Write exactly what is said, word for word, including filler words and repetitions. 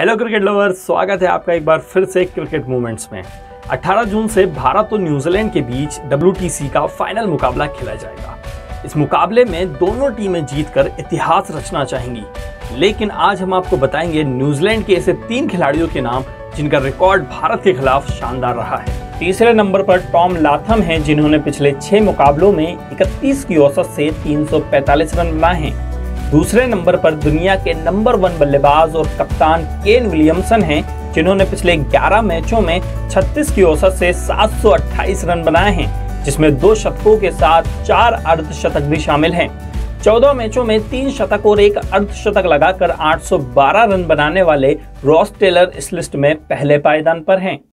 Hello cricket lovers, स्वागत है आपका एक बार फिर से क्रिकेट मोमेंट्स में। अठारह जून से भारत और न्यूजीलैंड के बीच डब्ल्यूटीसी का फाइनल मुकाबला खेला जाएगा। इस मुकाबले में दोनों टीमें जीतकर इतिहास रचना चाहेंगी, लेकिन आज हम आपको बताएंगे न्यूजीलैंड के ऐसे तीन खिलाड़ियों के नाम जिनका रिकॉर्ड भारत के खिलाफ शानदार रहा है। तीसरे नंबर पर टॉम लाथम हैं, जिन्होंने पिछले छह मुकाबलों में इकतीस की औसत से तीन सौ पैंतालीस रन बनाए हैं। दूसरे नंबर पर दुनिया के नंबर वन बल्लेबाज और कप्तान केन विलियमसन हैं, जिन्होंने पिछले ग्यारह मैचों में छत्तीस की औसत से सात सौ अट्ठाईस रन बनाए हैं, जिसमें दो शतकों के साथ चार अर्धशतक भी शामिल हैं। चौदह मैचों में तीन शतक और एक अर्धशतक लगाकर आठ सौ बारह रन बनाने वाले रॉस टेलर इस लिस्ट में पहले पायदान पर हैं।